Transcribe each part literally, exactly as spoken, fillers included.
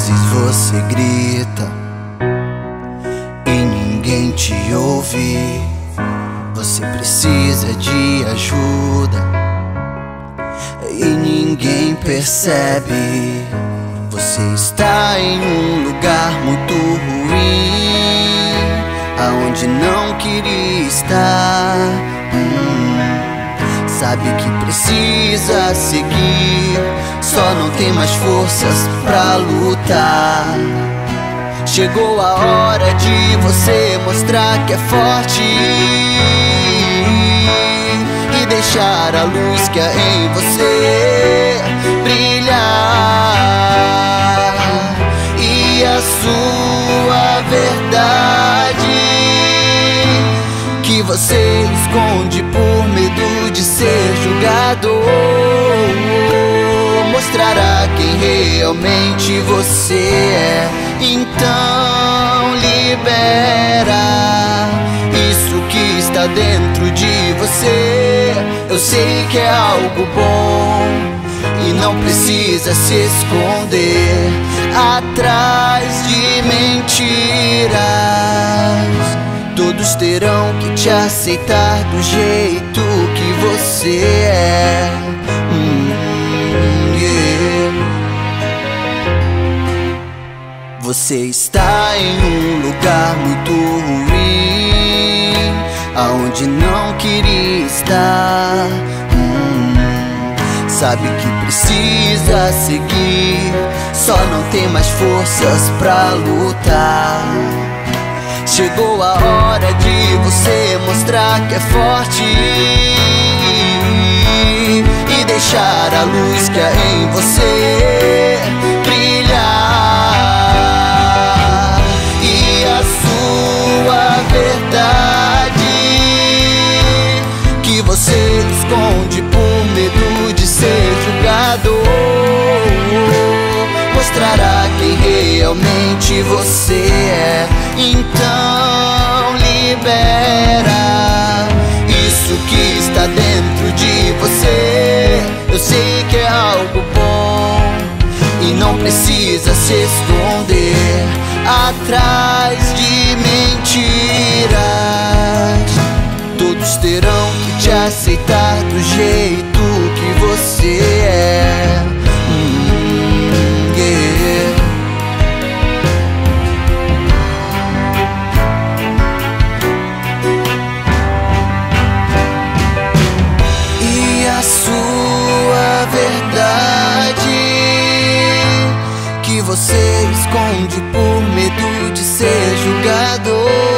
vezes você grita e ninguém te ouve. Você precisa de ajuda e ninguém percebe. Você está em um lugar muito ruim, aonde não queria estar. hum, Sabe que precisa seguir, só não tem mais forças pra lutar. Chegou a hora de você mostrar que é forte e deixar a luz que há em você brilhar. E a sua verdade que você esconde por medo de ser julgado mostrará quem realmente você é. Então libera isso que está dentro de você. Eu sei que é algo bom e não precisa se esconder atrás de mentiras. Todos terão que te aceitar do jeito que você é. hum, yeah. Você está em um lugar muito ruim, aonde não queria estar. hum, Sabe que precisa seguir, só não tem mais forças pra lutar. Chegou a hora de você mostrar que é forte e deixar a luz que há em você brilhar. E a sua verdade que você esconde por medo de ser julgado mostrará quem realmente você é. Então libera isso que está dentro de você. Eu sei que é algo bom e não precisa se esconder atrás de mentiras. Todos terão que te aceitar do jeito que você é. hum, yeah. A sua verdade que você esconde por medo de ser julgado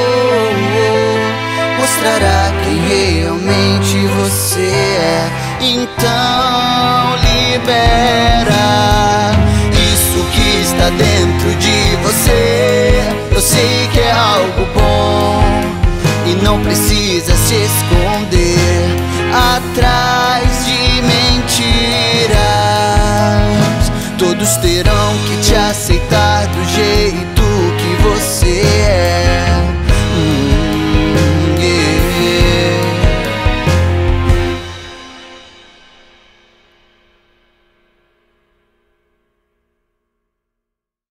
mostrará quem realmente você é. Então libera isso que está dentro de você. Eu sei que é algo bom e não precisa se esconder atrás de mentiras. Todos terão que te aceitar do jeito